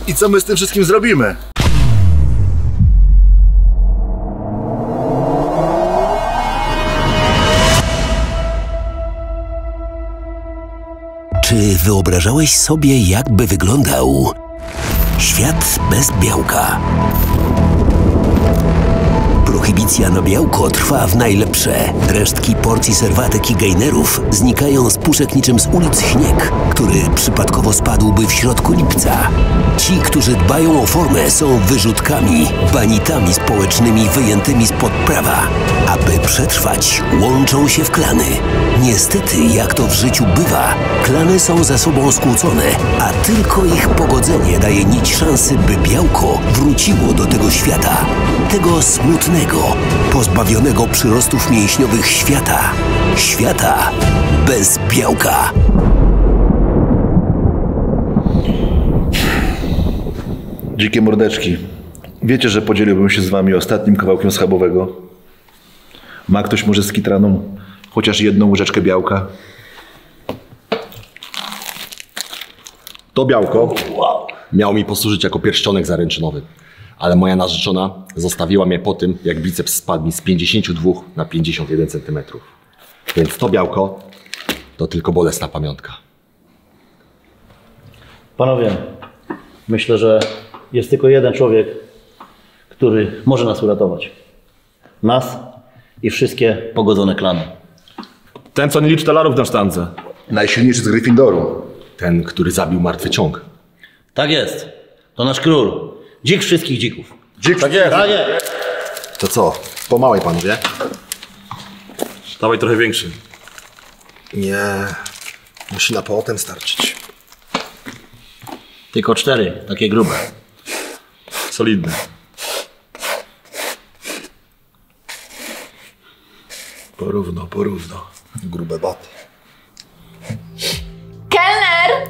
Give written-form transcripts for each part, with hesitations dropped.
I co my z tym wszystkim zrobimy? Czy wyobrażałeś sobie, jakby wyglądał świat bez białka? Prohibicja na białko trwa w najlepsze. Resztki porcji serwatek i gejnerów znikają z puszek niczym z ulic śnieg, który przypadkowo spadłby w środku lipca. Ci, którzy dbają o formę, są wyrzutkami, banitami społecznymi wyjętymi spod prawa. Aby przetrwać, łączą się w klany. Niestety, jak to w życiu bywa, klany są ze sobą skłócone, a tylko ich pogodzenie daje nić szansy, by białko wróciło do tego świata. Tego smutnego, pozbawionego przyrostów mięśniowych świata. Świata bez białka. Dzikie mordeczki, wiecie, że podzieliłbym się z wami ostatnim kawałkiem schabowego? Ma ktoś może z kitraną chociaż jedną łyżeczkę białka? To białko miało mi posłużyć jako pierścionek zaręczynowy, ale moja narzeczona zostawiła mnie po tym, jak biceps spadł mi z 52 na 51 cm. Więc to białko to tylko bolesna pamiątka. Panowie, myślę, że jest tylko jeden człowiek, który może nas uratować. Nas i wszystkie pogodzone klany. Ten, co nie liczy talarów na sztandze. Najsilniejszy z Gryffindoru. Ten, który zabił martwy ciąg. Tak jest. To nasz król. Dzik wszystkich dzików. Dzik, Tak jest. Tak jest. To co? Po małej, panowie? Dawaj trochę większy. Nie. Musi na potem starczyć. Tylko 4, takie grube. Solidny. Porówno. Grube baty. Kelner!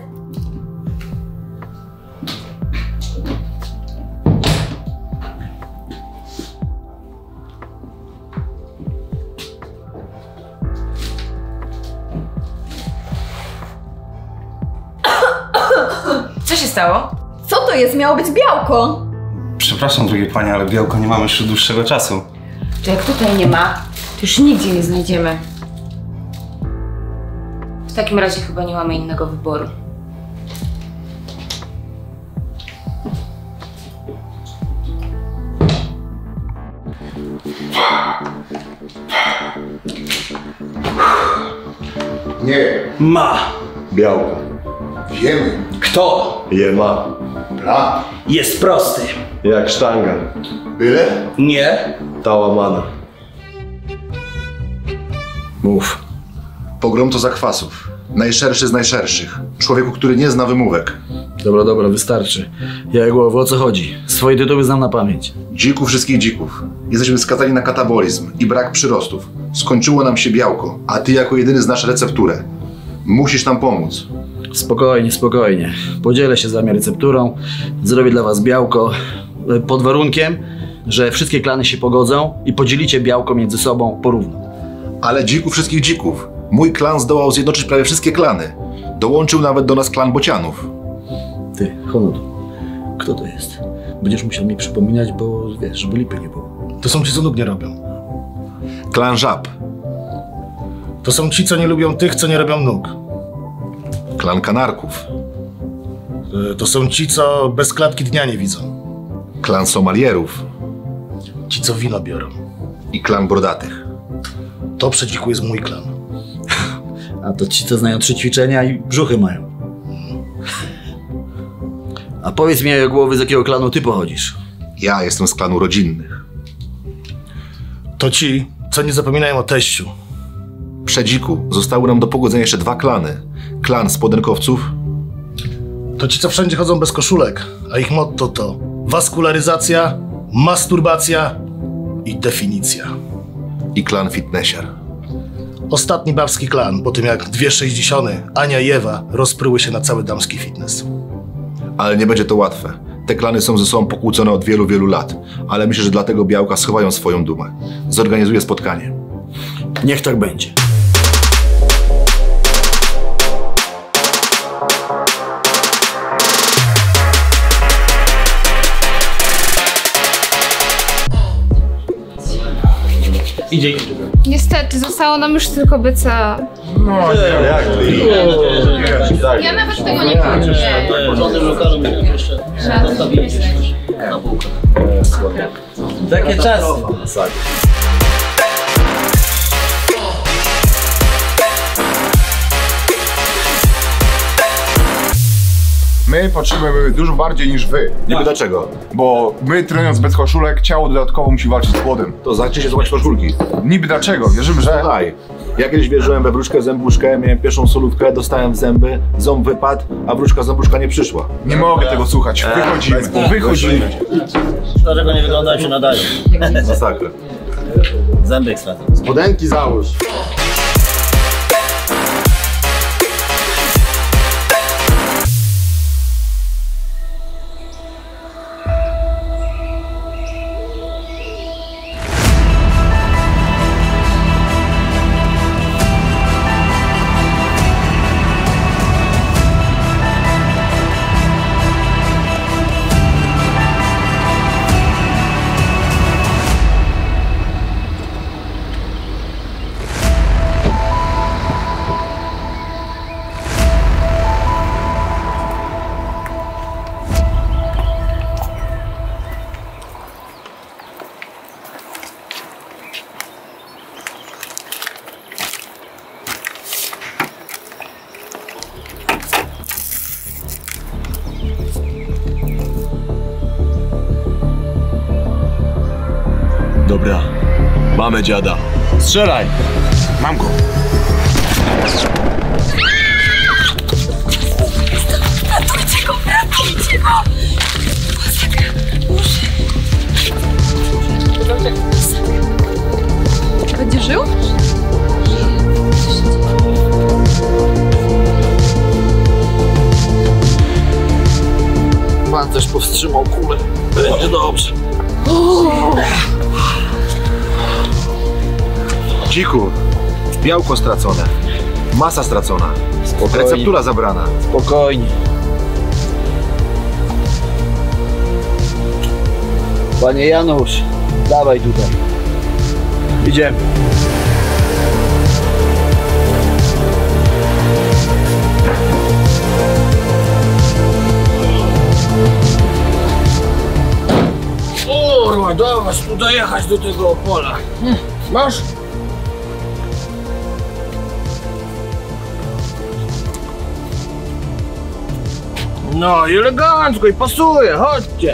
Co się stało? Co to jest? Miało być białko! Przepraszam, drogie panie, ale białko nie mamy już od dłuższego czasu. To jak tutaj nie ma, to już nigdzie nie znajdziemy. W takim razie chyba nie mamy innego wyboru. Nie. Ma. Białko. Wiemy. Kto? Je ma. Plan. Jest prosty. Jak sztanga. Byle? Nie. Ta łamana. Mów. Pogrom to zakwasów. Najszerszy z najszerszych. Człowieku, który nie zna wymówek. Dobra, wystarczy. Ja głowo, o co chodzi? Swoje tytuły znam na pamięć. Dziku wszystkich dzików. Jesteśmy skazani na katabolizm i brak przyrostów. Skończyło nam się białko, a ty jako jedyny znasz recepturę. Musisz nam pomóc. Spokojnie. Podzielę się z wami recepturą. Zrobię dla was białko. Pod warunkiem, że wszystkie klany się pogodzą i podzielicie białko między sobą porówno. Ale dziku wszystkich dzików. Mój klan zdołał zjednoczyć prawie wszystkie klany. Dołączył nawet do nas klan bocianów. Ty, Honor, kto to jest? Będziesz musiał mi przypominać, bo wiesz, żeby lipy nie było. To są ci, co nóg nie robią. Klan żab. To są ci, co nie lubią tych, co nie robią nóg. Klan kanarków. To są ci, co bez klatki dnia nie widzą. Klan somalierów. Ci, co wino biorą. I klan brodatych. To przeciwko jest mój klan. A to ci, co znają 3 ćwiczenia i brzuchy mają. A powiedz mi, głowy, z jakiego klanu ty pochodzisz? Ja jestem z klanu rodzinnych. To ci, co nie zapominają o teściu. Przy dziku zostały nam do pogodzenia jeszcze 2 klany. Klan spodenkowców. To ci, co wszędzie chodzą bez koszulek, a ich motto to waskularyzacja, masturbacja i definicja. I klan fitnessiar. Ostatni babski klan, po tym jak 2/60 Ania i Ewa rozpryły się na cały damski fitness. Ale nie będzie to łatwe. Te klany są ze sobą pokłócone od wielu, wielu lat. Ale myślę, że dlatego białka schowają swoją dumę. Zorganizuję spotkanie. Niech tak będzie. Idzie. Niestety, zostało nam już tylko BCA. No, jak Ja nawet tego nie czuję. W żadnym lokalu mnie jeszcze zostawiliście na półkę. Takie czasy. My potrzebujemy dużo bardziej niż wy. Niby dlaczego? Bo my trenując bez koszulek, ciało dodatkowo musi walczyć z głodem. To znaczy się złamać koszulki. Niby dlaczego? Wierzymy, że... Słuchaj, ja kiedyś wierzyłem we wróżkę zębuszkę, miałem pierwszą solówkę, dostałem w zęby, ząb wypadł, a wróżka zębuszka nie przyszła. Nie mogę tego słuchać. Wychodzimy. Wychodzimy. Dlaczego nie wygląda jak się nadaje? Masakra. Zęby stracą. Spodenki załóż. Dobra, mamy dziada. Strzelaj! Mam go. Ratujcie go, ratujcie go! Masakra, muszę. Będzie żył? Pancerz powstrzymał kulę. Będzie dobrze. Dziku, białko stracone, masa stracona, receptura zabrana. Spokojnie. Panie Janusz, dawaj tutaj. Idziemy. Kurwa, dawaj tu dojechać do tego pola. Masz? No i elegancko i pasuje, chodźcie.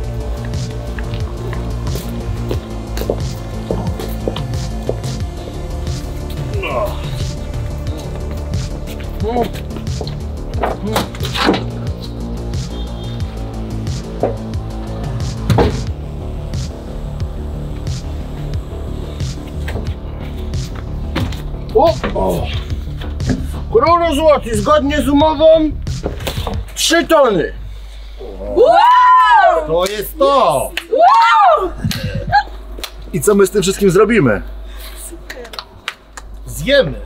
O! Królu złoty, zgodnie z umową 3 tony. Wow! To jest to! Wow! I co my z tym wszystkim zrobimy? Zjemy.